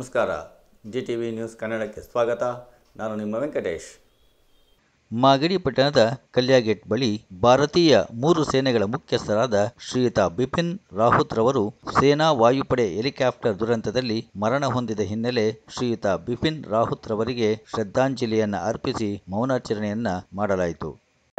ನಮಸ್ಕಾರ. GTV news ಕನ್ನಡಕ್ಕೆ ಸ್ವಾಗತ. ನಾನು ನಿಮ್ಮ ವೆಂಕಟೇಶ್. ಮಾಗಡಿ ಪಟ್ಟಣದ ಕಲ್ಯಾಗೇಟ್ ಬಳಿ ಭಾರತೀಯ 3 ಸೇನೆಗಳ ಮುಖ್ಯಸ್ಥರಾದ ಶ್ರೀಯುತ ಬಿಪಿನ್ ರಾವತ್ ರವರು ಸೇನಾ ವಾಯುಪಡೆ ಹೆಲಿಕಾಪ್ಟರ್ ದುರಂತದಲ್ಲಿ ಮರಣ ಹೊಂದಿದ ಹಿನ್ನೆಲೆ ಶ್ರೀಯುತ ಬಿಪಿನ್ ರಾವತ್ ರವರಿಗೆ ಶ್ರದ್ಧಾಂಜಲಿಯನ್ನು ಅರ್ಪಿಸಿ ಮೌನಾಚರಣೆಯನ್ನ ಮಾಡಲಾಯಿತು.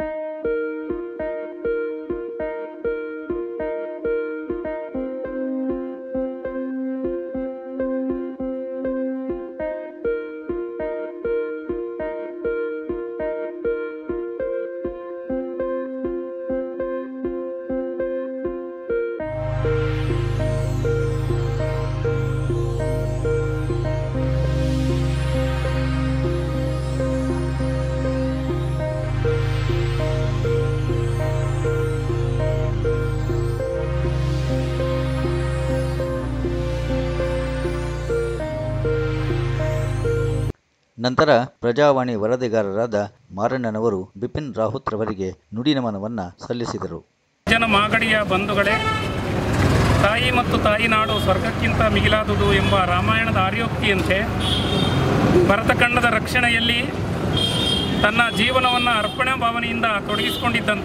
ನಂತರ ಪ್ರಜಾವಾಣಿ ವರದಿಗಾರರಾದ ಮಾರಣ್ಣನವರು ಬಿಪಿನ್ ರಾವತ್ ರವರಿಗೆ ನುಡಿ ನಮನವನ್ನ ಸಲ್ಲಿಸಿದರು. ಜನ ಮಾಗಡಿಯ ಬಂಧುಗಳೇ, ತಾಯಿ ಮತ್ತು ತಾಯಿನಾಡು ಸ್ವರ್ಗಕ್ಕಿಂತ ಮಿಗಿಲಾದುದು ಎಂಬ ರಾಮಾಯಣದ ಆರ್ಯೋಕ್ತಿಯಂತೆ ಭರತಖಂಡದ ರಕ್ಷಣೆಯಲ್ಲಿ ತನ್ನ ಜೀವನವನ್ನು ಅರ್ಪಣಾ ಭಾವನೆಯಿಂದ ತೊಡಗಿಸಿಕೊಂಡಿದ್ದಂಥ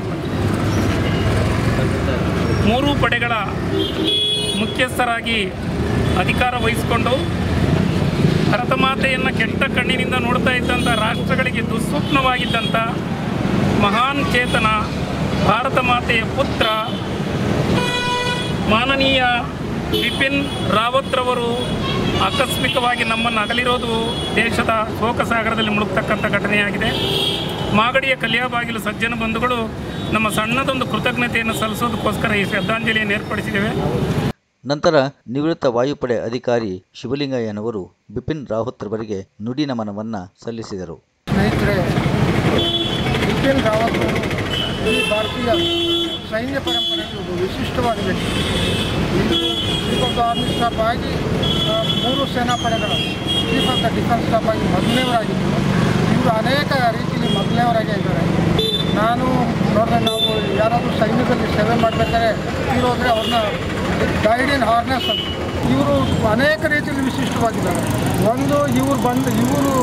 3 ಪಡೆಗಳ ಮುಖ್ಯಸ್ಥರಾಗಿ ಅಧಿಕಾರ ವಹಿಸಿಕೊಂಡು ಭರತಮಾತೆಯನ್ನು ಕೆಟ್ಟ ಕಣ್ಣಿನಿಂದ ನೋಡ್ತಾ ಇದ್ದಂಥ ರಾಷ್ಟ್ರಗಳಿಗೆ ದುಸ್ವಪ್ನವಾಗಿದ್ದಂಥ ಮಹಾನ್ ಚೇತನ ಭಾರತ ಮಾತೆಯ ಪುತ್ರ ಮಾನನೀಯ ಬಿಪಿನ್ ರಾವತ್ ರವರು ಆಕಸ್ಮಿಕವಾಗಿ ನಮ್ಮನ್ನು ಅಗಲಿರೋದು ದೇಶದ ಶೋಕಸಾಗರದಲ್ಲಿ ಮುಳುಗ್ತಕ್ಕಂಥ ಘಟನೆಯಾಗಿದೆ. ಮಾಗಡಿಯ ಕಲ್ಯಾಬಾಗಿಲು ಸಜ್ಜನ ಬಂಧುಗಳು ನಮ್ಮ ಸಣ್ಣದೊಂದು ಕೃತಜ್ಞತೆಯನ್ನು ಸಲ್ಲಿಸೋದಕ್ಕೋಸ್ಕರ ಈ ಶ್ರದ್ಧಾಂಜಲಿಯನ್ನು ಏರ್ಪಡಿಸಿದ್ದೇವೆ. ನಂತರ ನಿವೃತ್ತ ವಾಯುಪಡೆ ಅಧಿಕಾರಿ ಶಿವಲಿಂಗಯ್ಯನವರು ಬಿಪಿನ್ ರಾವತ್ ರವರಿಗೆ ನುಡಿ ನಮನವನ್ನ ಸಲ್ಲಿಸಿದರು. ಸ್ನೇಹಿತರೆ, ಬಿಪಿನ್ ರಾವತ್ ಅವರು ಈ ಭಾರತೀಯ ಸೈನ್ಯ ಪರಂಪರೆಯಲ್ಲಿ ಒಂದು ವಿಶಿಷ್ಟವಾದ ವ್ಯಕ್ತಿ. Chief of the army staff ಆಗಿ 3 ಸೇನಾಪಡೆಗಳ chief of the defence staff ಆಗಿ ಮೊದಲನೇವರಾಗಿದ್ದರು. ಇವರು ಅನೇಕ ರೀತಿಯಲ್ಲಿ ಮೊದಲನೇವರಾಗೇ ಇದ್ದಾರೆ. ನಾನು ನೋಡಿದ್ರೆ, ನಾವು ಯಾರಾದರೂ ಸೈನ್ಯದಲ್ಲಿ ಸೇವೆ ಮಾಡಬೇಕಾದ್ರೆ ಇರೋದ್ರೆ ಅವ್ರನ್ನ ಗೈಡ್ ಇನ್ ಹಾರ್ನೆಸ್ ಅಂತ. ಇವರು ಅನೇಕ ರೀತಿಯಲ್ಲಿ ವಿಶಿಷ್ಟವಾಗಿದ್ದಾರೆ. ಒಂದು, ಇವರು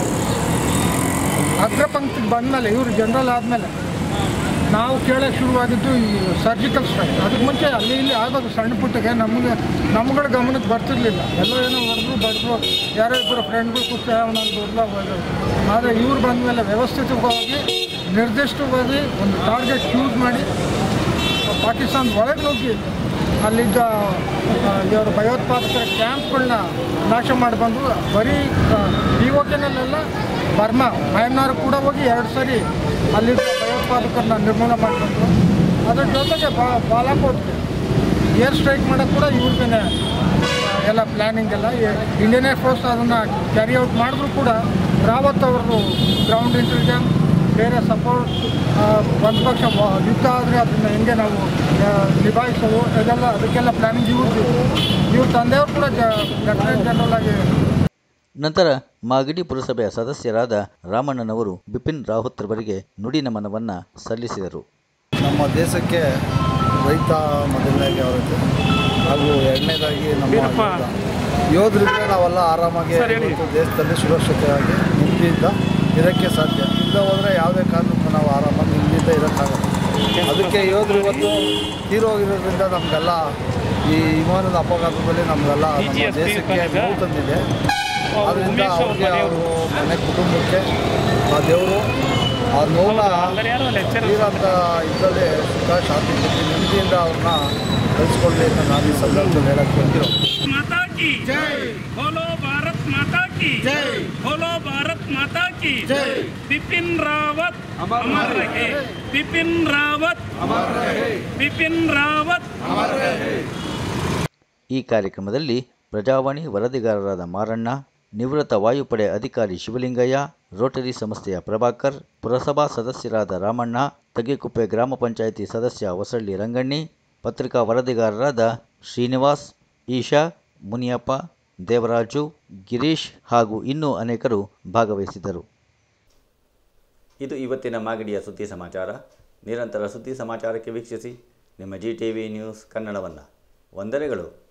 ಅಗ್ರಪಂಕ್ತಿಗೆ ಬಂದಮೇಲೆ, ಇವರು ಜನರಲ್ ಆದಮೇಲೆ ನಾವು ಕೇಳೋಕ್ಕೆ ಶುರುವಾಗಿದ್ದು ಈ ಸರ್ಜಿಕಲ್ ಸ್ಟ್ರೈಕ್. ಅದಕ್ಕೆ ಮುಂಚೆ ಅಲ್ಲಿ ಇಲ್ಲಿ ಆಗೋದು ಸಣ್ಣ ಪುಟ್ಟಿಗೆ ನಮ್ಗಳ ಗಮನಕ್ಕೆ ಬರ್ತಿರ್ಲಿಲ್ಲ. ಎಲ್ಲೋ ಏನೋ ಹೊಡೆದ್ರು ಬಡಿದ್ರು, ಯಾರೋ ಇಬ್ಬರು ಫ್ರೆಂಡ್ಗಳು ಕೂತು ಅವನಲ್ಲಿ ಬದಲಾಗೋದು. ಆದರೆ ಇವ್ರು ಬಂದ ಮೇಲೆ ವ್ಯವಸ್ಥಿತವಾಗಿ ನಿರ್ದಿಷ್ಟವಾಗಿ ಒಂದು ಟಾರ್ಗೆಟ್ ಯೂಸ್ ಮಾಡಿ ಪಾಕಿಸ್ತಾನದ ಒಳಗೆ ನುಗ್ಗಿ ಅಲ್ಲಿದ್ದ ಇವರ ಭಯೋತ್ಪಾದಕರ ಕ್ಯಾಂಪ್ಗಳನ್ನ ನಾಶ ಮಾಡಿ ಬಂದರು. ಬರೀ POKನಲ್ಲೆಲ್ಲ ಬರ್ಮಾ ಮಯನ್ಮಾರ್ ಕೂಡ ಹೋಗಿ 2 ಸರಿ ಅಲ್ಲಿದ್ದ ಭಯೋತ್ಪಾದಕರನ್ನ ನಿರ್ಮೂಲನೆ ಮಾಡಿ ಬಂದರು. ಅದ್ರ ಜೊತೆಗೆ ಬಾಲಾಕೋಟ್ಗೆ ಏರ್ ಸ್ಟ್ರೈಕ್ ಮಾಡೋಕ್ಕೆ ಕೂಡ ಇವ್ರಿಗೇ ಎಲ್ಲ ಪ್ಲ್ಯಾನಿಂಗ್ ಎಲ್ಲ ಇಂಡಿಯನ್ ಏರ್ ಫೋರ್ಸ್ ಅದನ್ನು ಕ್ಯಾರಿ ಔಟ್ ಮಾಡಿದ್ರು ಕೂಡ ರಾವತ್ ಅವ್ರದ್ದು ಗ್ರೌಂಡ್ ಇಂಟೆಲಿಜೆನ್ಸ್, ಬೇರೆ ಸಪೋರ್ಟ್, ಒಂದು ಪಕ್ಷ ಯುದ್ಧ ಆದರೆ ಅದನ್ನು ಹೆಂಗೆ ನಾವು ನಿಭಾಯಿಸೋದು, ಅದಕ್ಕೆಲ್ಲ ಪ್ಲ್ಯಾನಿಂಗ್ ಇವ್ರ ತಂದೆಯವರು ಕೂಡ ಲೆಫ್ಟಿನೆಂಟ್ ಜನರಲ್ ಆಗಿ. ನಂತರ ಮಾಗಡಿ ಪುರಸಭೆಯ ಸದಸ್ಯರಾದ ರಾಮಣ್ಣನವರು ಬಿಪಿನ್ ರಾವತ್ ರವರಿಗೆ ನುಡಿ ನಮನವನ್ನ ಸಲ್ಲಿಸಿದರು. ನಮ್ಮ ದೇಶಕ್ಕೆ ರೈತ ಮೊದಲನೇದಾಗಿ ಅವರಿಗೆ, ಹಾಗೂ ಎರಡನೇದಾಗಿ ನಮ್ಮ ಯೋಧರಿಗೆ ನಾವೆಲ್ಲ ಆರಾಮಾಗಿ ದೇಶದಲ್ಲಿ ಸುರಕ್ಷತೆಯಾಗಿ ನೆಮ್ಮದಿಯಿಂದ ಇರೋಕ್ಕೆ ಸಾಧ್ಯ. ಇಲ್ಲ ಹೋದರೆ ಯಾವುದೇ ಕಾರಣಕ್ಕೂ ನಾವು ಆರಾಮಾಗಿ ನೆಮ್ಮದಿಯಿಂದ ಇರೋಕ್ಕಾಗಲ್ಲ. ಅದಕ್ಕೆ ಯೋಧರು ಇವತ್ತು ತೀರೋಗಿರೋದ್ರಿಂದ ನಮಗೆಲ್ಲ ಈ ವಿಮಾನದ ಅಪಘಾತದಲ್ಲಿ ನಮಗೆಲ್ಲ ನಮ್ಮ ದೇಶಕ್ಕೆ ನೋವು ತಂದಿದೆ. ಆದ್ದರಿಂದ ಅವ್ರಿಗೆ, ಅವರು ಮನೆ ಕುಟುಂಬಕ್ಕೆ ಆ ದೇವರು ಆ ನೋವನ್ನ ತೀರಂಥ ಇದರಲ್ಲಿ ಸುಖ ಶಾಂತಿ ಕೊಟ್ಟು ನೆಮ್ಮದಿಯಿಂದ ಅವ್ರನ್ನ ಕಳಿಸ್ಕೊಳ್ಳಿ ಅಂತ ನಾನು ಈ ಸಂದರ್ಭದಲ್ಲಿ ಹೇಳಕ್ಕೆ ಬಂದಿರೋ. बिपिन रावत अमर रहे, बिपिन रावत अमर रहे, बिपिन रावत अमर रहे. ಈ ಕಾರ್ಯಕ್ರಮದಲ್ಲಿ ಪ್ರಜಾವಾಣಿ ವರದಿಗಾರರಾದ ಮಾರಣ್ಣ, ನಿವೃತ್ತ ವಾಯುಪಡೆ ಅಧಿಕಾರಿ ಶಿವಲಿಂಗಯ್ಯ, ರೋಟರಿ ಸಂಸ್ಥೆಯ ಪ್ರಭಾಕರ್, ಪುರಸಭಾ ಸದಸ್ಯರಾದ ರಾಮಣ್ಣ, ತಗ್ಗಿಕುಪ್ಪೆ ಗ್ರಾಮ ಪಂಚಾಯಿತಿ ಸದಸ್ಯ ಹೊಸಳ್ಳಿ ರಂಗಣ್ಣಿ, ಪತ್ರಿಕಾ ವರದಿಗಾರರಾದ ಶ್ರೀನಿವಾಸ್, ಈಶಾ, ಮುನಿಯಪ್ಪ, ದೇವರಾಜು, ಗಿರೀಶ್ ಹಾಗೂ ಇನ್ನೂ ಅನೇಕರು ಭಾಗವಹಿಸಿದ್ದರು. ಇದು ಇವತ್ತಿನ ಮಾಗಡಿಯ ಸುದ್ದಿ ಸಮಾಚಾರ. ನಿರಂತರ ಸುದ್ದಿ ಸಮಾಚಾರಕ್ಕೆ ವೀಕ್ಷಿಸಿ ನಿಮ್ಮ GTV ನ್ಯೂಸ್ ಕನ್ನಡವನ್ನು. ವಂದನೆಗಳು.